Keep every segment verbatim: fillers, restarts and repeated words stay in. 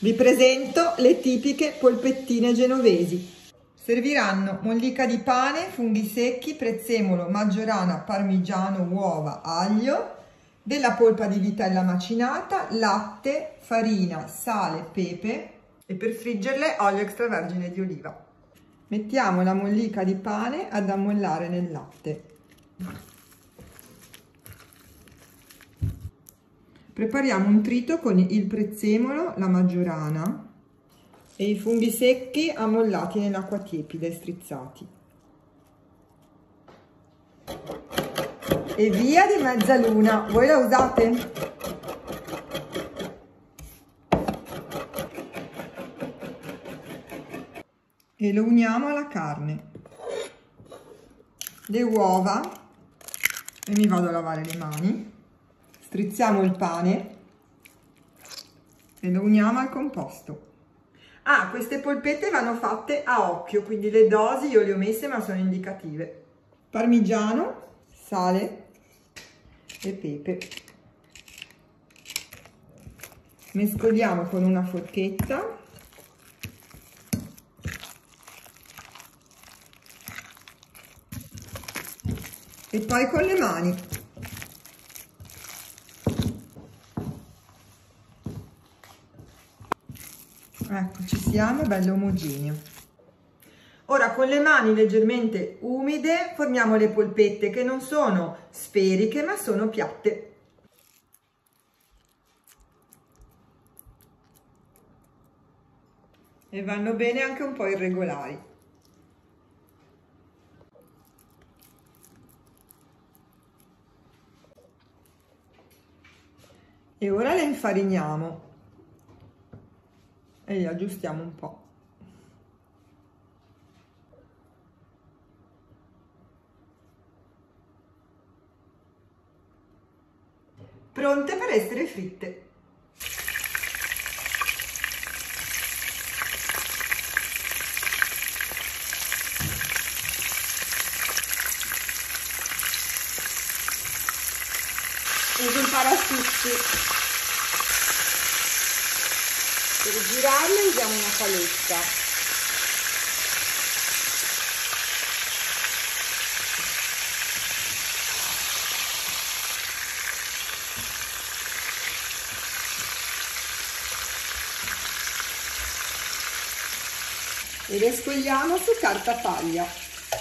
Vi presento le tipiche polpettine genovesi. Serviranno mollica di pane, funghi secchi, prezzemolo, maggiorana, parmigiano, uova, aglio, della polpa di vitella macinata, latte, farina, sale, pepe e per friggerle olio extravergine di oliva. Mettiamo la mollica di pane ad ammollare nel latte. Prepariamo un trito con il prezzemolo, la maggiorana e i funghi secchi ammollati nell'acqua tiepida e strizzati. E via di mezzaluna, voi la usate? E lo uniamo alla carne. Le uova, e mi vado a lavare le mani. Strizziamo il pane e lo uniamo al composto. Ah, queste polpette vanno fatte a occhio, quindi le dosi io le ho messe ma sono indicative. Parmigiano, sale e pepe. Mescoliamo con una forchetta. E poi con le mani. Ecco, ci siamo, bello omogeneo. Ora con le mani leggermente umide formiamo le polpette che non sono sferiche ma sono piatte. E vanno bene anche un po' irregolari. E ora le infariniamo. E li aggiustiamo un po'. Pronte per essere fritte. Uso il parastucci. Per girarle usiamo una paletta. E le sfogliamo su carta paglia.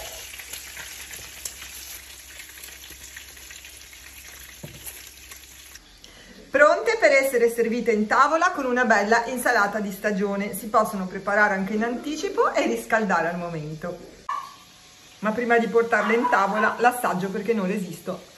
Pronte per essere servite in tavola con una bella insalata di stagione. Si possono preparare anche in anticipo e riscaldare al momento. Ma prima di portarle in tavola l'assaggio perché non resisto.